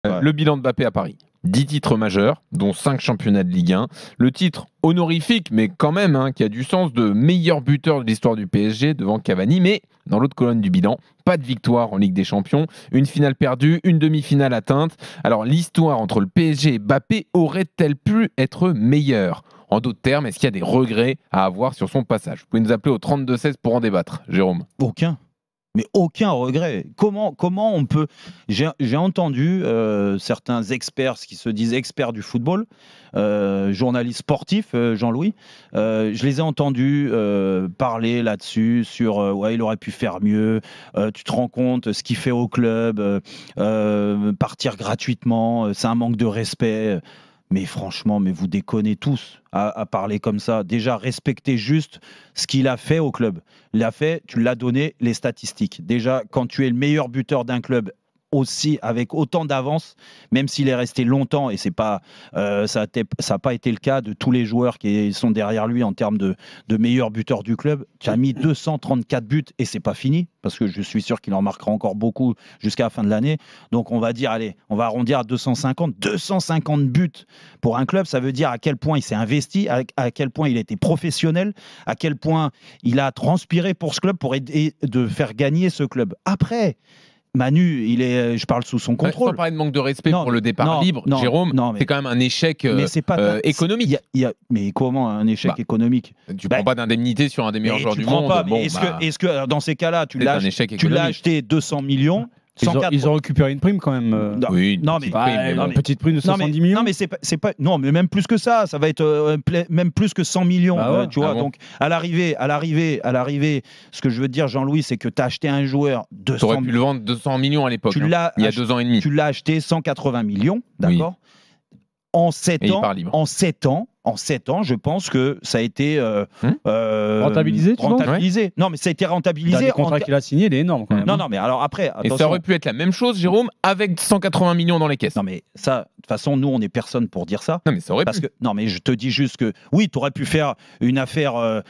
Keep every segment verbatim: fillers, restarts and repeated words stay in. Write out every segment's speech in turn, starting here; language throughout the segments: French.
Euh, ouais. Le bilan de Mbappé à Paris. dix titres majeurs, dont cinq championnats de Ligue un. Le titre honorifique, mais quand même, hein, qui a du sens, de meilleur buteur de l'histoire du P S G devant Cavani. Mais dans l'autre colonne du bilan, pas de victoire en Ligue des Champions. Une finale perdue, une demi-finale atteinte. Alors l'histoire entre le P S G et Mbappé aurait-elle pu être meilleure ? En d'autres termes, est-ce qu'il y a des regrets à avoir sur son passage ? Vous pouvez nous appeler au trente-deux seize pour en débattre. Jérôme ? Aucun. Mais aucun regret. Comment, comment on peut... J'ai entendu euh, certains experts, qui se disent experts du football, euh, journalistes sportifs, euh, Jean-Louis, euh, je les ai entendus euh, parler là-dessus, sur euh, ouais, il aurait pu faire mieux, euh, tu te rends compte ce qu'il fait au club, euh, euh, partir gratuitement, c'est un manque de respect. Mais franchement, mais vous déconnez tous à, à parler comme ça. Déjà, respectez juste ce qu'il a fait au club. Il a fait, tu l'as donné, les statistiques. Déjà, quand tu es le meilleur buteur d'un club, aussi avec autant d'avance, même s'il est resté longtemps, et c'est pas, euh, ça n'a pas été le cas de tous les joueurs qui sont derrière lui en termes de, de meilleurs buteurs du club. Tu as mis deux cent trente-quatre buts et c'est pas fini, parce que je suis sûr qu'il en marquera encore beaucoup jusqu'à la fin de l'année. Donc on va dire, allez, on va arrondir à deux cent cinquante. deux cent cinquante buts pour un club, ça veut dire à quel point il s'est investi, à, à quel point il a été professionnel, à quel point il a transpiré pour ce club, pour aider de faire gagner ce club. Après, Manu, il est, je parle sous son contrôle. Sans parler de manque de respect non, pour le départ non, libre, non, Jérôme, c'est quand même un échec euh, pas, euh, économique. Y a, y a, mais comment un échec bah, économique ? Tu bah, prends pas d'indemnité sur un des meilleurs joueurs du monde. Pas, bon, est-ce bah, que, est-ce que dans ces cas-là, tu l'as acheté deux cents millions ? Ils ont, ils ont récupéré une prime quand même. Euh... Non, oui, une non, petite, mais, prime, bah, mais non, bon. mais, petite prime de soixante-dix non, mais, millions. Non, mais c'est pas, c'est pas, non, mais même plus que ça. Ça va être euh, même plus que cent millions. Bah ouais. euh, tu vois, ah bon. Donc à l'arrivée, à l'arrivée, à l'arrivée, ce que je veux dire, Jean-Louis, c'est que tu as acheté un joueur de. Tu aurais pu le vendre deux cents millions à l'époque. Hein, il y a deux ans et demi. Tu l'as acheté cent quatre-vingts millions, d'accord. Oui. En sept ans, en sept ans. En sept ans, je pense que ça a été euh, hum euh, rentabilisé. Tu rentabilisé. Ouais. Non, mais ça a été rentabilisé. Le contrat qu'il a signé, il est énorme quand même. Non, non, mais alors après. Attention. Et ça aurait pu être la même chose, Jérôme, avec cent quatre-vingts millions dans les caisses. Non, mais ça, de toute façon, nous, on n'est personne pour dire ça. Non, mais ça aurait parce pu. Que, non, mais je te dis juste que oui, tu aurais pu faire une affaire euh,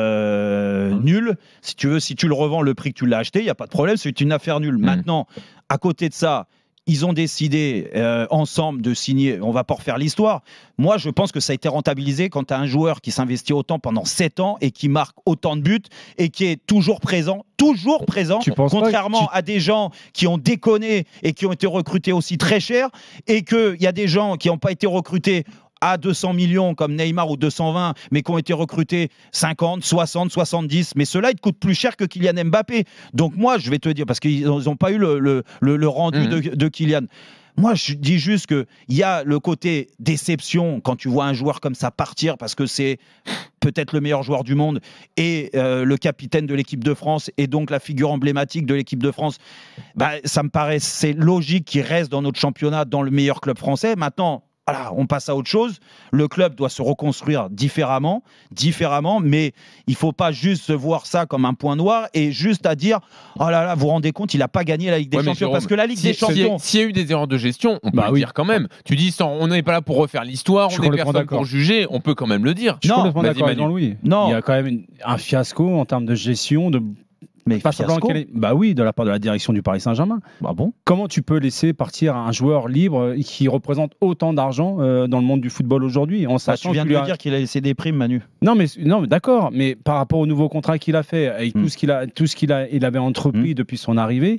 euh, hum. nulle. Si tu veux, si tu le revends le prix que tu l'as acheté, il n'y a pas de problème. C'est une affaire nulle. Hum. Maintenant, à côté de ça. Ils ont décidé euh, ensemble de signer, on ne va pas refaire l'histoire. Moi, je pense que ça a été rentabilisé quand tu as un joueur qui s'investit autant pendant sept ans et qui marque autant de buts et qui est toujours présent, toujours présent, contrairement tu... à des gens qui ont déconné et qui ont été recrutés aussi très cher, et qu'il y a des gens qui n'ont pas été recrutés à deux cents millions comme Neymar ou deux cent vingt, mais qui ont été recrutés cinquante, soixante, soixante-dix. Mais ceux-là, ils te coûtent plus cher que Kylian Mbappé. Donc moi, je vais te dire, parce qu'ils n'ont pas eu le, le, le, le rendu mmh. de, de Kylian. Moi, je dis juste qu'il y a le côté déception quand tu vois un joueur comme ça partir, parce que c'est peut-être le meilleur joueur du monde et euh, le capitaine de l'équipe de France et donc la figure emblématique de l'équipe de France. Bah, ça me paraît, c'est logique qu'il reste dans notre championnat, dans le meilleur club français. Maintenant, voilà, on passe à autre chose. Le club doit se reconstruire différemment, différemment, mais il ne faut pas juste voir ça comme un point noir et juste à dire « Oh là là, vous vous rendez compte, il n'a pas gagné la Ligue des ouais, Champions. » Parce que la Ligue si, des Champions... S'il y a eu des erreurs de gestion, on bah peut oui. le dire quand même. Tu dis, sans, on n'est pas là pour refaire l'histoire, on n'est personne pour juger, on peut quand même le dire. Je suis complètement d'accord avec Jean-Louis. Il y a quand même un fiasco en termes de gestion, de... Mais pas est... Bah oui, de la part de la direction du Paris Saint-Germain. Bah bon. Comment tu peux laisser partir un joueur libre qui représente autant d'argent euh, dans le monde du football aujourd'hui en bah, Tu viens de lui a... dire qu'il a laissé des primes, Manu. Non, mais non, mais d'accord. Mais par rapport au nouveau contrat qu'il a fait, avec mm. tout ce qu'il a, tout ce qu'il a, il avait entrepris mm. depuis son arrivée.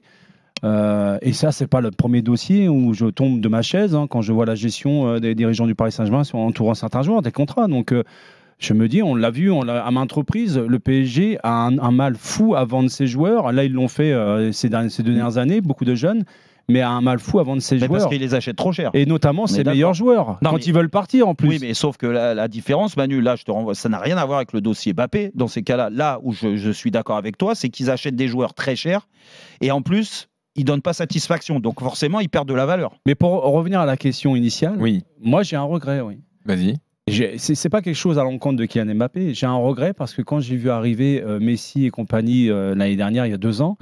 Euh, et ça, c'est pas le premier dossier où je tombe de ma chaise hein, quand je vois la gestion euh, des dirigeants du Paris Saint-Germain entourant certains joueurs, des contrats. Donc euh, je me dis, on l'a vu on l'a, à maintes reprises, le P S G a un, un mal fou à vendre ses joueurs. Là, ils l'ont fait euh, ces, dernières, ces dernières années, beaucoup de jeunes, mais a un mal fou à vendre ses mais joueurs. Parce qu'ils les achètent trop cher. Et notamment ses meilleurs joueurs, non, quand mais... ils veulent partir en plus. Oui, mais sauf que la, la différence, Manu, là, je te renvoie, ça n'a rien à voir avec le dossier Mbappé. Dans ces cas-là, là où je, je suis d'accord avec toi, c'est qu'ils achètent des joueurs très chers et en plus, ils ne donnent pas satisfaction. Donc forcément, ils perdent de la valeur. Mais pour revenir à la question initiale, oui. moi, j'ai un regret, oui. Vas-y. C'est, c'est pas quelque chose à l'encontre de Kylian Mbappé. J'ai un regret parce que quand j'ai vu arriver euh, Messi et compagnie euh, l'année dernière, il y a deux ans, mm-hmm.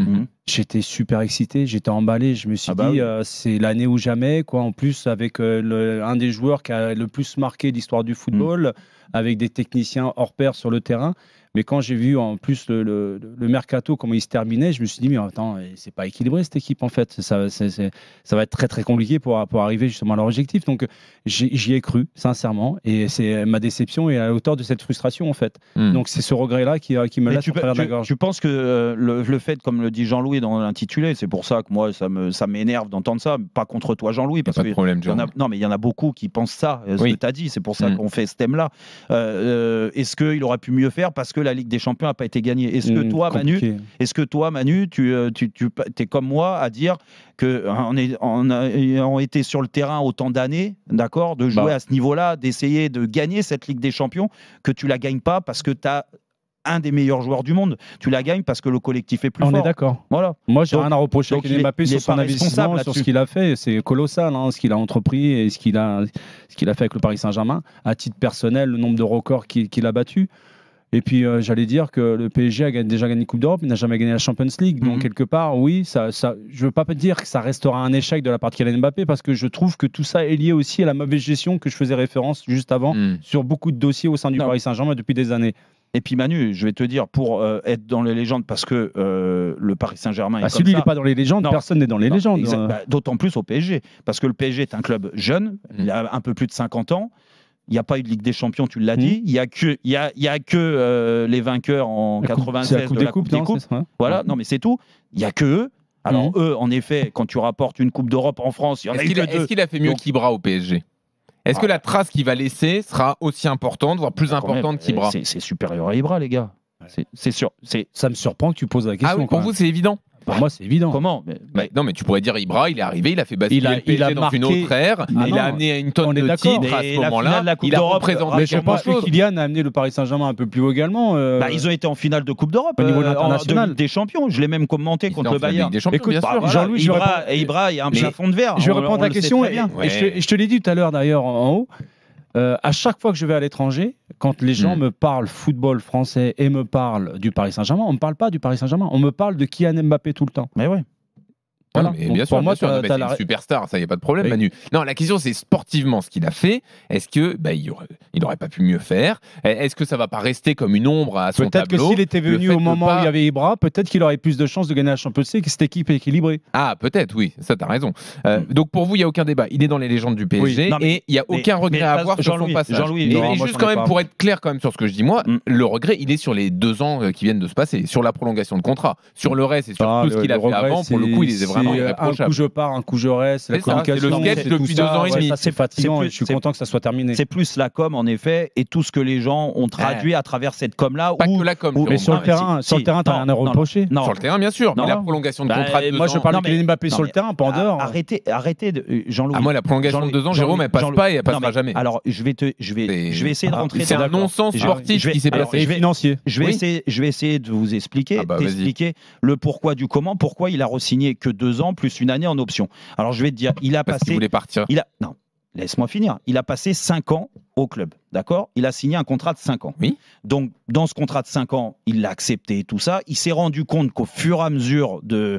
J'étais super excité, j'étais emballé. Je me suis Ah bah dit, oui. euh, c'est l'année ou jamais, quoi. En plus, avec euh, le- un des joueurs qui a le plus marqué l'histoire du football, avec des techniciens hors pair sur le terrain. Mais quand j'ai vu en plus le, le- le mercato, comment il se terminait, je me suis dit, mais attends, c'est pas équilibré cette équipe en fait. Ça, c'est- c'est- ça va être très très compliqué pour, pour arriver justement à leur objectif. Donc j'ai- j'y ai cru, sincèrement. Et c'est ma déception est à la hauteur de cette frustration en fait. Hmm. Donc c'est ce regret-là qui, qui me Mais laisse tu, en travers de la tu- gorge. tu penses que euh, le, le fait, comme le dit Jean-Louis dans l'intitulé, c'est pour ça que moi, ça me, ça m'énerve d'entendre ça, pas contre toi, Jean-Louis, parce Pas que de problème, il y en a, Jérôme. non, mais il y en a beaucoup qui pensent ça, euh, ce Oui. que tu as dit, c'est pour ça Mm. qu'on fait ce thème-là. Euh, euh, est-ce qu'il aurait pu mieux faire parce que la Ligue des Champions n'a pas été gagnée? Est-ce que Mmh, toi, Manu, compliqué. est-ce que toi, Manu, tu, euh, tu, tu es comme moi à dire que en est- en ayant été sur le terrain autant d'années, d'accord, de jouer Bah. à ce niveau-là, d'essayer de gagner cette Ligue des Champions, que tu la gagnes pas parce que tu as un des meilleurs joueurs du monde. Tu la gagnes parce que le collectif est plus On fort. est d'accord. Voilà. Moi, j'ai Donc- rien à reprocher à donc Kylian il est- Mbappé il sur est son pas investissement, responsable sur ce là-dessus. qu'il a fait. C'est colossal, hein, ce qu'il a entrepris et ce qu'il a, ce qu'il a fait avec le Paris Saint-Germain. À titre personnel, le nombre de records qu'il qu'il a battus. Et puis, euh, j'allais dire que le P S G a gagné- déjà gagné la Coupe d'Europe, il n'a jamais gagné la Champions League. Donc, Mhm. quelque part, oui, ça, ça, je ne veux pas dire que ça restera un échec de la part de Kylian Mbappé parce que je trouve que tout ça est lié aussi à la mauvaise gestion que je faisais référence juste avant Hmm. sur beaucoup de dossiers au sein du Non. Paris Saint-Germain depuis des années. Et puis Manu, je vais te dire, pour euh, être dans les légendes, parce que euh, le Paris Saint-Germain est Ah, comme si lui, il ça. n'est pas dans les légendes, Non. personne n'est dans les Non, légendes. exact. Euh, Bah, d'autant plus au P S G, parce que le P S G est un club jeune, Mm. il a un peu plus de cinquante ans. Il n'y a pas eu de Ligue des Champions, tu l'as Mm. dit. Il n'y a que, il y a, il y a que euh, les vainqueurs en la coupe- c'est quatre-vingt-seize la Coupe de des la Coupe Coupes, des non, Coupes. c'est ça Voilà, non mais c'est tout. Il n'y a que eux. Alors Mhm. eux, en effet, quand tu rapportes une Coupe d'Europe en France, il y en a Est-ce eu qu'il a, que deux. est-ce qu'il a fait mieux Donc- qu'Ibra au P S G? Est-ce que Ah. la trace qu'il va laisser sera aussi importante, voire plus Quand même, importante qu'Ibra? c'est- C'est supérieur à Ibra, les gars. C'est- C'est sûr. C'est Ça me surprend que tu poses la question. Ah oui, pour quand vous, même. c'est évident. Pour moi, c'est évident. comment mais- Bah, non, mais tu pourrais dire Ibra, il est arrivé, il a fait basculer Il a- le P S G il a dans marqué- une autre ère, Ah il non, a amené une tonne on est de d'accord. titres à Mais ce la moment-là. finale de la Coupe Il a d'Europe, représenté Mais je tellement pense de que choses. Kylian a amené le Paris Saint-Germain un peu plus haut également. euh, Bah, ils ont été en finale de Coupe d'Europe Au niveau euh, en- international. de Ligue des Champions. Je l'ai même commenté Il contre était le en finale de Bayern. Ligue des Champions, Écoute, bien bah, sûr. Voilà, Jean-Louis, je vais Ibra, répondre- et Ibra, il y a un Mais- plafond de verre. Je vais on- répondre on à la le sait question très et, bien. et je, te- je te l'ai dit tout à l'heure d'ailleurs en, en haut. Euh, à chaque fois que je vais à l'étranger, quand les gens Mm. me parlent football français et me parlent du Paris Saint-Germain, on ne me parle pas du Paris Saint-Germain, on me parle de Kylian Mbappé tout le temps. Mais ouais. Voilà. Non, mais Donc, bien sûr, pour moi, bien sûr. t'as- Non, mais t'as c'est la- une superstar, ça y a pas de problème, Oui. Manu. Non, la question c'est sportivement ce qu'il a fait. Est-ce que bah, il aurait, il aurait pas pu mieux faire? Est-ce que ça va pas rester comme une ombre à son Peut-être que tableau? s'il était Le venu fait au de moment pas- où il y avait Ibra, peut-être qu'il aurait plus de chances de gagner la Champions League que cette équipe est équilibrée. Ah, peut-être, oui, ça t'as raison. Euh, Mm. Donc pour vous, il y a aucun débat. Il est dans les légendes du P S G Oui. Non, mais- et il y a mais- aucun regret mais à pas- avoir sur son Jean-Louis, passage. Jean-Louis, Et, non, et moi, juste j'en quand ai même pas. pour être clair quand même sur ce que je dis moi, Mm. le regret, il est sur les deux ans euh, qui viennent de se passer, sur la prolongation de contrat. Sur le reste et sur Ah, tout ce le- qu'il a le fait regret, avant, pour le coup, il c'est- est vraiment c'est, euh, Un irréprochable. coup je pars, un coup je reste, la C'est ça, communication. c'est le sketch c'est depuis tout deux ça, ans et ouais, demi. ça, C'est fatigant C'est plus- et je suis c'est- content que ça soit terminé. C'est plus la com, en effet, et tout ce que les gens ont traduit à travers cette com-là. Pas où- que la com. où- Jérôme. Mais sur Non, le mais terrain, si, sur si. le terrain, t'as Non, rien à non, reprocher. non. Sur le terrain, bien sûr, Non. mais la prolongation de Bah, contrat de deux moi, je ans- parle Non, de mais- Kylian Mbappé non, sur mais- le terrain, pas en Ah, dehors. Arrêtez, arrêtez, de- euh, Jean-Louis. Ah, moi, la prolongation de Jean-Louis, deux ans, Jérôme, elle passe Jean-Louis. pas et elle passera Non, mais- jamais. Alors, je vais, te, je vais, C'est- je vais essayer de Ah, rentrer C'est dans un la- non-sens Je- sportif je vais- qui s'est alors, passé. je vais- financier. Je vais, Oui. essayer, je vais essayer de vous expliquer, Ah bah, vas-y. d'expliquer le pourquoi du comment, pourquoi il a re-signé que deux ans plus une année en option. Alors je vais te dire, il a Parce qu'il passé, voulait partir. il a, non, laisse-moi finir. Il a passé cinq ans au club, d'accord? Il a signé un contrat de cinq ans. Oui. Donc dans ce contrat de cinq ans, il l'a accepté, tout ça. Il s'est rendu compte qu'au fur et à mesure de,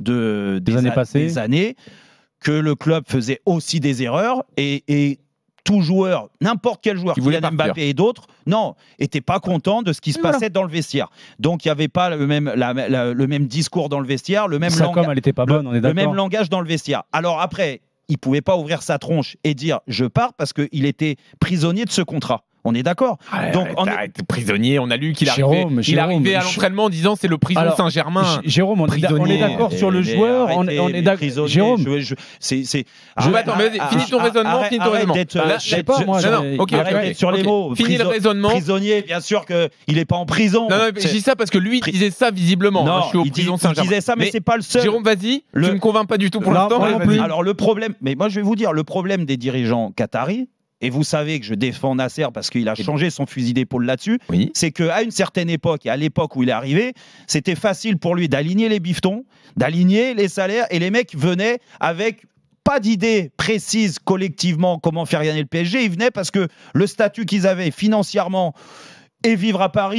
de Des années a- passées. des années, que le club faisait aussi des erreurs et, et tout joueur, n'importe quel joueur, Qui voulait Kylian partir. Mbappé et d'autres, non, était pas content de ce qui se Et voilà. passait dans le vestiaire. Donc il n'y avait pas le même, la- la- le même discours dans le vestiaire, le même, Sa langage, com, elle était pas le- bonne, on est le même d'accord. langage dans le vestiaire. Alors après, il pouvait pas ouvrir sa tronche et dire je pars parce qu'il était prisonnier de ce contrat. On est d'accord? Arrête, Donc, arrête, on est- arrête, prisonnier, on a lu qu'il Jérôme, arrivait, il Jérôme, arrivait à je- l'entraînement en disant c'est le prison Alors, Saint-Germain. J- Jérôme, on est d'a- on prisonnier. est d'accord sur le Mais joueur. on- arrêtez, On mais est d'accord. prisonnier, Jérôme, je- je- c'est, c'est- Je vais- attends, mais vas-y, arrête- finis ton arrête- raisonnement, arrête- finis ton arrête raisonnement. d'être, Là, euh, je sais d'être- pas, moi, non, non, j'ai- ok, arrête ok, d'être sur les ok. mots. Finis le Priso- raisonnement. Prisonnier, bien sûr qu'il n'est pas en prison. Non, non, mais je C'est- dis ça parce que lui, il Pri- disait ça visiblement. Non, Moi, je suis au il, dit- prison il Saint-Germain. disait ça, mais, c'est pas le seul. Jérôme, vas-y, Le- tu me convaincs pas du tout pour Non, l'instant. moi mais non vas-y. plus. Alors le problème, mais moi je vais vous dire, le problème des dirigeants qataris, et vous savez que je défends Nasser parce qu'il a Et- changé son fusil d'épaule là-dessus, Oui. c'est qu'à une certaine époque, et à l'époque où il est arrivé, c'était facile pour lui d'aligner les bifetons, d'aligner les salaires, et les mecs venaient avec pas d'idée précise collectivement comment faire gagner le P S G, ils venaient parce que le statut qu'ils avaient financièrement et vivre à Paris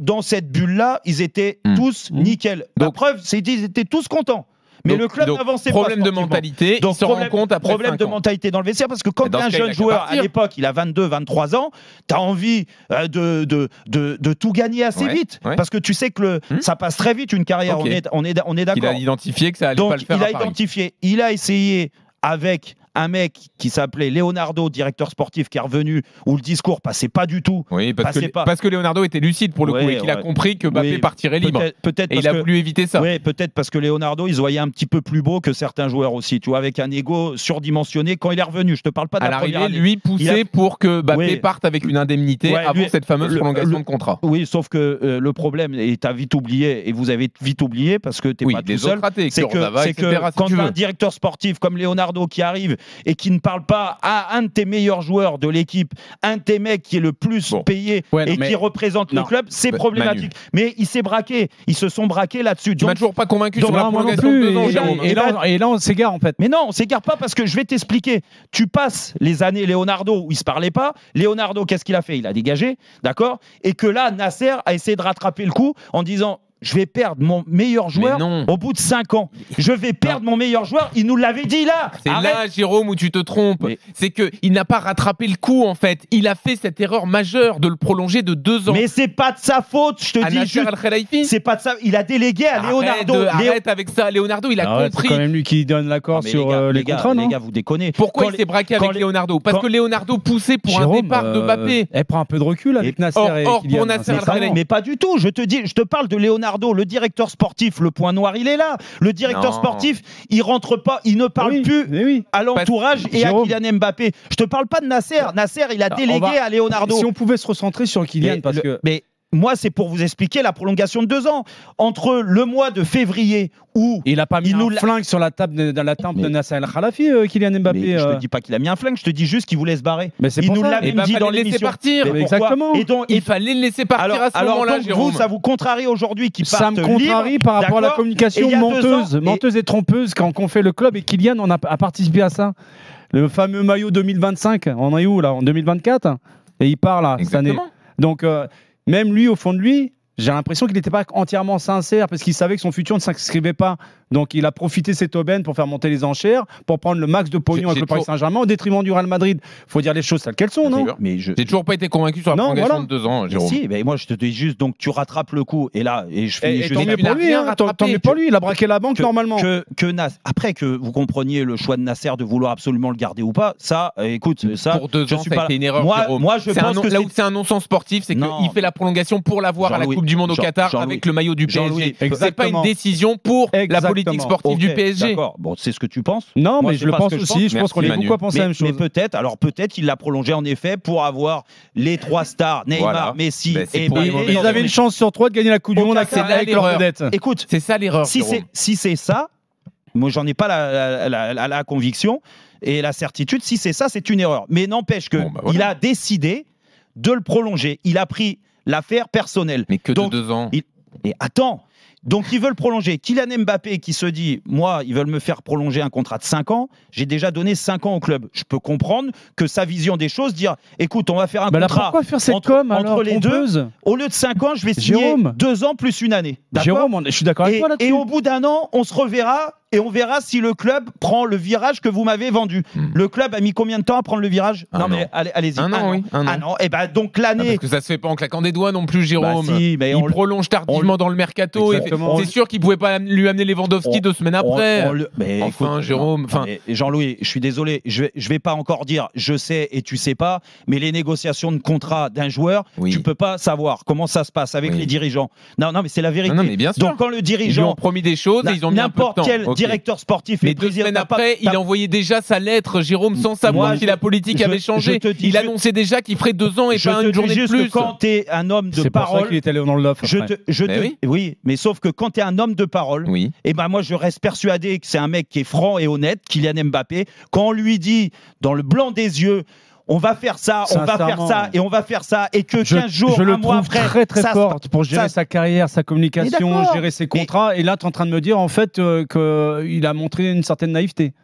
dans cette bulle-là, ils étaient Mmh. tous Mmh. nickel. La Donc- preuve, c'est qu'ils étaient tous contents. Mais Donc- le club donc, n'avançait pas. Problème de sportivement. mentalité, Donc, il se problème, rend compte après problème cinq de ans. mentalité dans le vestiaire parce que quand Mais tu es dans un ce cas, il a jeune qu'à joueur, partir. à l'époque, il a vingt-deux, vingt-trois ans, tu as envie euh, de, de, de, de tout gagner assez Ouais, vite. ouais. Parce que tu sais que le, Hmm. ça passe très vite une carrière, Ok. on est, on est, on est Il d'accord. a identifié que ça allait Donc pas le faire il à a Paris. identifié, il a essayé avec un mec qui s'appelait Leonardo, directeur sportif, qui est revenu, où le discours passait pas du tout. Oui, parce que, Passez pas. parce que Leonardo était lucide pour le coup Ouais, et qu'il a ouais. compris que Mbappé Oui, partirait libre. Peut-être, peut-être Et parce il a que- voulu éviter ça. Oui, peut-être parce que Leonardo, ils se voyaient un petit peu plus beau que certains joueurs aussi, tu vois, avec un ego surdimensionné quand il est revenu. Je te parle pas de À la première l'arrivée, année. lui poussait Il a- pour que Mbappé Oui. parte avec une indemnité Ouais, avant lui- cette fameuse le- prolongation le- de contrat. Oui, sauf que euh, le problème, et tu as vite oublié, et vous avez vite oublié parce que tu n'es Oui, pas tout les seul. autres ratés, C'est que, Kurzawa, c'est et cetera, que si quand tu tu as veux. un directeur sportif comme Leonardo qui arrive et qui ne parle pas à un de tes meilleurs joueurs de l'équipe, un de tes mecs qui est le plus Bon. payé Ouais, non, et mais- qui représente Non. le club, c'est Bah, problématique. Mais il s'est braqué, ils se sont braqués là-dessus. Tu m'as Donc- toujours pas convaincu donc, sur la Non, moi non prolongation de plus. deux ans, Et, Jérôme. et là, on- et là, on s'égare en fait. Mais non, on s'égare pas parce que je vais t'expliquer. Tu passes les années Leonardo où il se parlait pas. Leonardo, qu'est-ce qu'il a fait? Il a dégagé, d'accord? Et que là, Nasser a essayé de rattraper le coup en disant je vais perdre mon meilleur joueur non. au bout de cinq ans. Je vais perdre mon meilleur joueur. Il nous l'avait dit là. C'est Arrête. là, Jérôme, où tu te trompes. Mais- C'est qu'il n'a pas rattrapé le coup, en fait. Il a fait cette erreur majeure de le prolonger de deux ans. Mais c'est pas de sa faute. Je te à dis Nasser juste. Al-Khelaifi. C'est pas de ça. Il a délégué à Arrête, Leonardo. de- Léo- arrête avec ça. Leonardo, il a Ah ouais, compris. c'est quand même lui qui donne l'accord Non, mais sur les gars, euh, les, les gars, contrats, non les gars, vous déconnez. Pourquoi Quand il s'est braqué quand avec les- Leonardo? Parce quand- que Leonardo poussait pour Jérôme, un départ de euh, Mbappé. Elle prend un peu de recul avec Et- Nasser or- et or, pour Kylian. Nasser C'est Mais ça, pas, Al-Khelaifi. non mais pas du tout. Je te dis, je te parle de Leonardo, le directeur sportif, le point noir, il est là. Le directeur Non. sportif, il rentre pas, il ne parle Oui, plus mais oui. à l'entourage et à Jérôme. Kylian Mbappé. Je te parle pas de Nasser. Nasser, il a On délégué va- à Leonardo. Si on pouvait se recentrer sur Kylian, Mais parce le- que mais moi, c'est pour vous expliquer la prolongation de deux ans. Entre le mois de février où il a pas mis il un nous l'a- flingue sur la table de, dans la tempe Mais- de Nasser Al-Khelaifi, euh, Kylian Mbappé. mais je euh. te dis pas qu'il a mis un flingue, je te dis juste qu'il voulait se barrer. Mais c'est Il pour nous ça. l'a Et même bah, dit dans fallait le laisser l'émission. partir. Mais Mais pourquoi exactement. Et donc, Il fallait le laisser partir alors, à ce alors moment-là, donc, Jérôme. vous, ça vous contrarie aujourd'hui qu'il Ça parte me contrarie libre, par rapport à la d'accord. communication Et il y a deux menteuse, ans, et- menteuse et trompeuse quand on fait le club et Kylian on a, a participé à ça. Le fameux maillot deux mille vingt-cinq, on est où là? En deux mille vingt-quatre? Et il part là cette année. Exactement. Donc euh, même lui au fond de lui, j'ai l'impression qu'il n'était pas entièrement sincère parce qu'il savait que son futur ne s'inscrivait pas. Donc il a profité de cette aubaine pour faire monter les enchères, pour prendre le max de J'ai- pognon avec j'ai le Paris toujours- Saint-Germain au détriment du Real Madrid. Faut dire les choses telles qu'elles sont, non? Mais je, J'ai toujours pas été convaincu sur la Non, prolongation voilà. de deux ans, Mais Jérôme. si, mais moi je te dis juste, donc tu rattrapes le coup, et là, et je finis Et, et juste tant mieux il a pour lui, rien hein, tant, rattrapé. tant mieux pour lui, il a braqué la banque que, normalement. que, que Nas, après que vous compreniez le choix de Nasser de vouloir absolument le garder ou pas, ça, euh, écoute, ça, Pour deux je ans, suis ça a pas été une erreur, moi, Jérôme. moi je C'est pense un non- que là c'est- où c'est un non-sens sportif, c'est Non. qu'il fait la prolongation pour l'avoir à la Jean-Louis, Coupe du Monde au Jean- Qatar Jean-Louis, avec le maillot du P S G. Jean-Louis, C'est pas exactement. une décision pour la Exactement. politique sportive Ok, du P S G. D'accord, bon, c'est ce que tu penses. Non, Moi, mais c'est je le pas ce pense que je aussi. pense. Je pense qu'on est Merci, beaucoup à penser mais, la même chose. mais peut-être, alors peut-être qu'il l'a prolongé en effet pour avoir les trois stars, Neymar, Voilà. Messi Ben, c'est et pour les Mbappé. mauvais Ils avaient une chance sur trois de gagner la Coupe du Au Monde Qatar, avec, c'est là avec leur l'erreur. vedette. Écoute, C'est ça l'erreur, si Jérôme. c'est si c'est ça, moi j'en ai pas la, la, la- la conviction et la certitude. Si c'est ça, c'est une erreur. Mais n'empêche que Bon, bah voilà. il a décidé de le prolonger. Il a pris l'affaire personnelle. Mais que de Donc, deux ans. il- Et attends. Donc ils veulent prolonger. Kylian Mbappé qui se dit, moi, ils veulent me faire prolonger un contrat de cinq ans. J'ai déjà donné cinq ans au club. Je peux comprendre que sa vision des choses, dire, écoute, on va faire un Bah là, contrat. pourquoi faire cette entre- com entre alors les deux, trompeuse Au lieu de cinq ans, je vais signer Jérôme. deux ans plus une année. D'accord. Jérôme, on- je suis d'accord avec Et, toi là-dessus. et au bout d'un an, on se reverra et on verra si le club prend le virage que vous m'avez vendu. Hmm. Le club a mis combien de temps à prendre le virage Un Non an. mais allez, allez-y. Un an, oui, un an. Ah non, et ben donc Ah, l'année. parce que ça se fait pas en claquant des doigts non plus, Jérôme. Bah si, mais il on le- prolonge tardivement dans le mercato. et Exactement. C'est sûr qu'il pouvait pas lui amener Lewandowski On- deux semaines on- après. on le- mais Enfin, écoute, Jérôme, non, enfin- mais Jean-Louis, je suis désolé, je vais, je vais pas encore dire je sais et tu sais pas, mais les négociations de contrat d'un joueur, Oui. tu peux pas savoir comment ça se passe avec Oui. les dirigeants. Non, non, mais c'est la vérité. Non, non, mais bien sûr. Donc quand le Ils lui dirigeant, ont promis des choses et ils ont mis un peu de n'importe temps. quel Ok. directeur sportif, Mais les deux présidents, semaines t'as pas- après, il t'as- a envoyé déjà sa lettre, Jérôme, sans savoir Moi, si je- la politique je- avait changé. je te dis Il ju- annonçait déjà qu'il ferait deux ans et je pas te une dis journée de juste plus. que quand tu es un homme de C'est pour ça parole, qu'il est allé dans le loft. je après. te, je Mais te- oui. oui, mais sauf que quand tu es un homme de parole, Oui. et ben moi je reste persuadé que c'est un mec qui est franc et honnête, Kylian Mbappé. Quand on lui dit dans le blanc des yeux, on va faire ça, on va faire Sincèrement. ça et on va faire ça, et que Je, quinze jours, je le un mois trouve après, très très ça se- fort pour gérer ça- sa carrière, sa communication, Mais d'accord. gérer ses contrats. Et là, tu es en train de me dire en fait euh, qu'il a montré une certaine naïveté.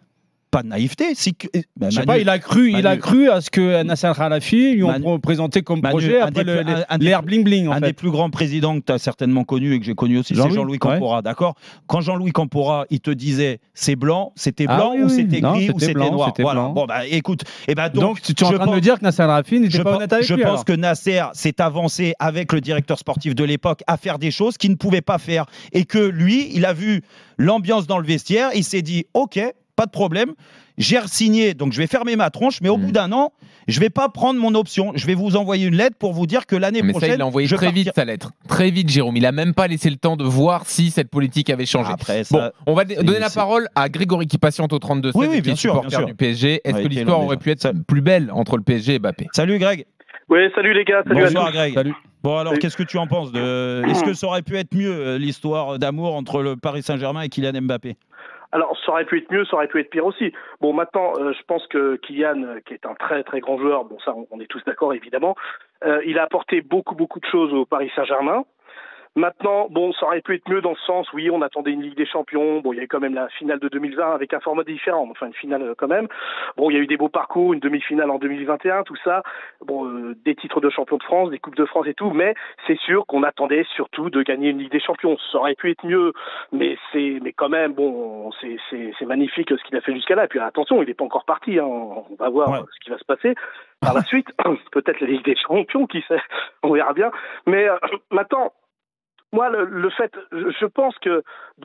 pas de naïveté. Si que, ben, je sais Manu, pas, il a cru, Manu, il a cru à ce que Nasser Khelaïfi lui ont Manu, présenté comme Manu, projet après le, plus, un, l'air bling bling. En un fait. des plus grands présidents que tu as certainement connu et que j'ai connu aussi, Jean-Louis, c'est Jean-Louis Campora, ouais. D'accord. Quand Jean-Louis Campora, il te disait c'est blanc, c'était blanc ah, oui, ou c'était non, gris c'était ou c'était blanc, noir. C'était voilà. Blanc. Bon bah écoute, et ben donc, donc tu es en train pense, de me dire que Nasser Khelaïfi n'était pas honnête avec je lui. Je pense alors. que Nasser s'est avancé avec le directeur sportif de l'époque à faire des choses qu'il ne pouvait pas faire et que lui, il a vu l'ambiance dans le vestiaire, il s'est dit ok, pas de problème. J'ai signé, donc je vais fermer ma tronche, mais au mmh. bout d'un an, je vais pas prendre mon option. Je vais vous envoyer une lettre pour vous dire que l'année mais prochaine. Ça, il l'a envoyé très partir... vite sa lettre. Très vite, Jérôme. Il a même pas laissé le temps de voir si cette politique avait changé. Après, ça, bon, on va donner la parole à Grégory qui patiente au trente-deux seize, oui, oui, qui est sûr, supporter du P S G. Est-ce ouais, que l'histoire aurait pu être ça. plus belle entre le P S G et Mbappé? Salut Greg. Oui, salut les gars. Salut Bonsoir à tous. Greg. Salut. Bon alors, qu'est-ce que tu en penses de... Est-ce que ça aurait pu être mieux l'histoire d'amour entre le Paris Saint-Germain et Kylian Mbappé? Alors, ça aurait pu être mieux, ça aurait pu être pire aussi. Bon, maintenant, euh, je pense que Kylian, euh, qui est un très très grand joueur, bon ça, on, on est tous d'accord évidemment, euh, il a apporté beaucoup beaucoup de choses au Paris Saint-Germain. Maintenant, bon, ça aurait pu être mieux dans le sens, oui, on attendait une Ligue des Champions, bon, il y a eu quand même la finale de deux mille vingt avec un format différent, enfin une finale quand même. Bon, il y a eu des beaux parcours, une demi-finale en deux mille vingt et un, tout ça, bon, euh, des titres de champion de France, des Coupes de France et tout, mais c'est sûr qu'on attendait surtout de gagner une Ligue des Champions. Ça aurait pu être mieux, mais c'est, mais quand même, bon, c'est, c'est, c'est magnifique ce qu'il a fait jusqu'à là. Et puis attention, il n'est pas encore parti, hein. On va voir ouais. ce qui va se passer par la suite. Peut-être la Ligue des Champions, qui sait, on verra bien. Mais euh, maintenant, moi, le, le fait, je pense que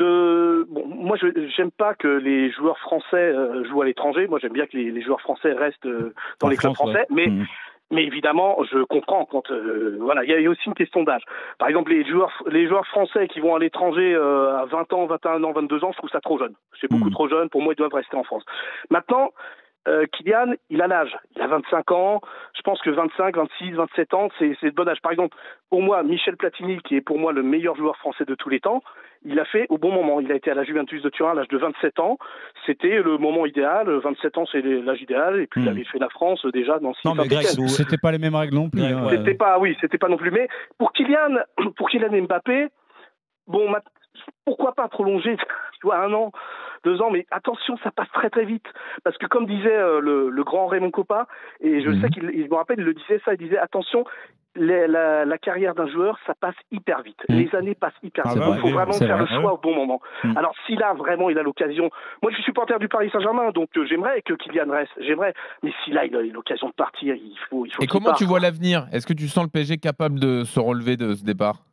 de, bon, moi, je j'aime pas que les joueurs français euh, jouent à l'étranger. Moi, j'aime bien que les, les joueurs français restent euh, dans en les clubs français, ouais. mais. Mmh. Mais évidemment, je comprends quand euh, voilà, il y a aussi une question d'âge. Par exemple, les joueurs, les joueurs français qui vont à l'étranger euh, à vingt ans, vingt et un ans, vingt-deux ans, je trouve ça trop jeune. C'est beaucoup mmh. trop jeune. Pour moi, ils doivent rester en France. Maintenant. Euh, Kylian, il a l'âge, il a vingt-cinq ans, je pense que vingt-cinq, vingt-six, vingt-sept ans, c'est, c'est le bon âge. Par exemple, pour moi, Michel Platini, qui est pour moi le meilleur joueur français de tous les temps, il a fait au bon moment. Il a été à la Juventus de Turin à l'âge de vingt-sept ans, c'était le moment idéal, vingt-sept ans c'est l'âge idéal, et puis mmh. il avait fait la France déjà dans six ans. Non mais Greg, c'était pas les mêmes règles non plus. Hein. C'était pas, oui, c'était pas non plus. Mais pour Kylian, pour Kylian Mbappé, bon, pourquoi pas prolonger, tu vois, un an, deux ans, mais attention, ça passe très très vite. Parce que comme disait euh, le, le grand Raymond Kopa, et je mmh. sais qu'il il me rappelle, il le disait ça, il disait attention, les, la, la carrière d'un joueur, ça passe hyper vite. Mmh. Les années passent hyper vite. Ah bah, il faut oui, vraiment faire vrai, le choix ouais. au bon moment. Mmh. Alors si là, vraiment, il a l'occasion... Moi, je suis supporter du Paris Saint-Germain, donc euh, j'aimerais que Kylian reste, j'aimerais. Mais si là, il a l'occasion de partir, il faut, il faut Et comment parte. Tu vois l'avenir? Est-ce que tu sens le P S G capable de se relever de ce départ?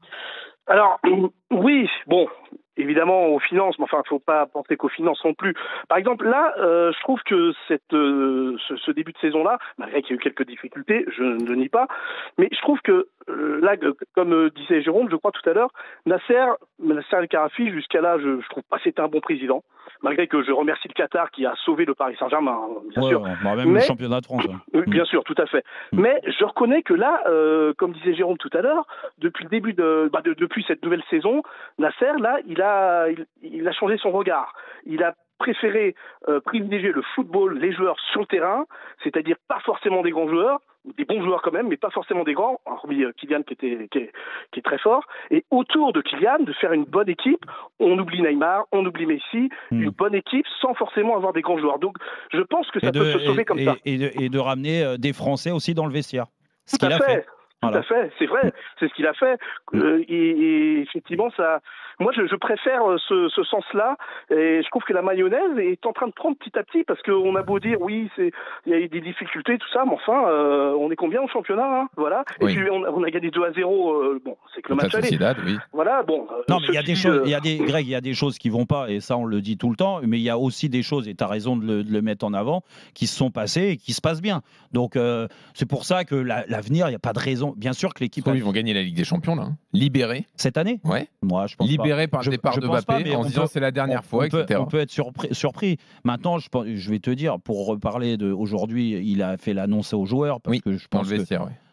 Alors, oui, bon... Évidemment, aux finances, mais enfin, il ne faut pas penser qu'aux finances non plus. Par exemple, là, euh, je trouve que cette, euh, ce, ce début de saison-là, malgré qu'il y a eu quelques difficultés, je ne le nie pas, mais je trouve que euh, là, comme euh, disait Jérôme, je crois tout à l'heure, Nasser, Nasser El-Khelaïfi, jusqu'à là, je ne trouve pas que c'était un bon président, malgré que je remercie le Qatar qui a sauvé le Paris Saint-Germain, bien ouais, sûr. Bah même mais, le championnat de France. Hein. Euh, bien mmh. sûr, tout à fait. Mmh. Mais je reconnais que là, euh, comme disait Jérôme tout à l'heure, depuis le début de, bah, de, depuis cette nouvelle saison, Nasser, là, il a, il, il a changé son regard. Il a préféré euh, privilégier le football, les joueurs sur le terrain, c'est-à-dire pas forcément des grands joueurs, des bons joueurs quand même, mais pas forcément des grands, hormis euh, Kylian qui, était, qui, est, qui est très fort. Et autour de Kylian, de faire une bonne équipe, on oublie Neymar, on oublie Messi, mmh. une bonne équipe sans forcément avoir des grands joueurs. Donc je pense que ça et peut de, se sauver et, comme et, ça. Et de, et de ramener des Français aussi dans le vestiaire. Ce Tout qu'il à a fait. fait. Tout Voilà. à fait, c'est vrai, c'est ce qu'il a fait. Euh, et, et effectivement, ça, moi, je, je préfère ce, ce sens-là. Et je trouve que la mayonnaise est en train de prendre petit à petit, parce qu'on a beau dire, oui, c'est, il y a eu des difficultés, tout ça, mais enfin, euh, on est combien au championnat, hein, voilà. Et oui. puis on, on a gagné deux à zéro. Euh, bon, c'est que le match allait. Oui. Voilà, bon. Euh, non, mais il y a des choses, il y a des, Greg, il y a des choses qui vont pas, et ça, on le dit tout le temps. Mais il y a aussi des choses, et tu as raison de le, de le mettre en avant, qui se sont passées et qui se passent bien. Donc, euh, c'est pour ça que la, l'avenir, il n'y a pas de raison. Bien sûr que l'équipe. Ils vont gagner la Ligue des Champions là, hein. Libérés cette année. Ouais. Moi, je pense libérés pas. par le départ je, de je Mbappé pas, en se disant c'est la dernière on, fois, on peut, et cetera. On peut être surpris. surpris. Maintenant, je, je vais te dire, pour reparler de aujourd'hui, il a fait l'annonce aux joueurs parce oui, que je pense dans le vestiaire, que ouais.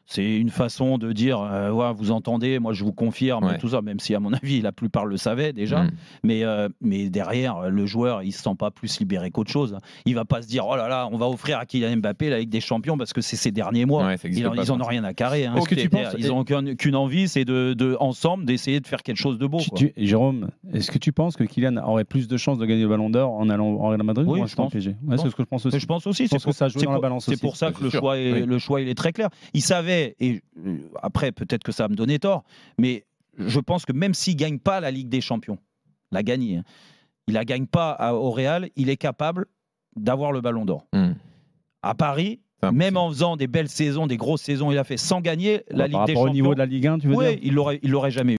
C'est une façon de dire, euh, ouais, vous entendez, moi je vous confirme, Ouais. tout ça, même si à mon avis la plupart le savaient déjà. Mm. Mais, euh, mais derrière, le joueur, il se sent pas plus libéré qu'autre chose. Il va pas se dire, oh là là, on va offrir à Kylian Mbappé la Ligue des Champions parce que c'est ses derniers mois. Ouais, ça existe ils, en, pas, ils en ça. ont rien à carrer. Hein. Est-ce que tu penses- Ils ont qu'une qu'une envie, c'est de, de ensemble d'essayer de faire quelque chose de beau. Tu- quoi. tu- Jérôme, est-ce que tu penses que Kylian aurait plus de chances de gagner le Ballon d'Or en allant au Real Madrid Oui, ou en je restant au pense. P S G? Ouais, c'est ce que je pense aussi. Mais je pense aussi, Je pense c'est pour, que ça joue c'est dans la pour- balance c'est aussi. pour ça Ouais, que c'est le sûr. choix, est, Oui. le choix il est très clair. Il savait, et euh, après peut-être que ça va me donner tort, mais je pense que même s'il gagne pas la Ligue des Champions, la gagné, hein, il la gagne pas à- au Real, il est capable d'avoir le Ballon d'Or. Mm. À Paris, C'est impossible. même en faisant des belles saisons, des grosses saisons, il a fait sans gagner la Par Ligue des rapport Champions. au niveau de la Ligue un, tu veux Oui, dire il l'aurait, il l'aurait jamais eu.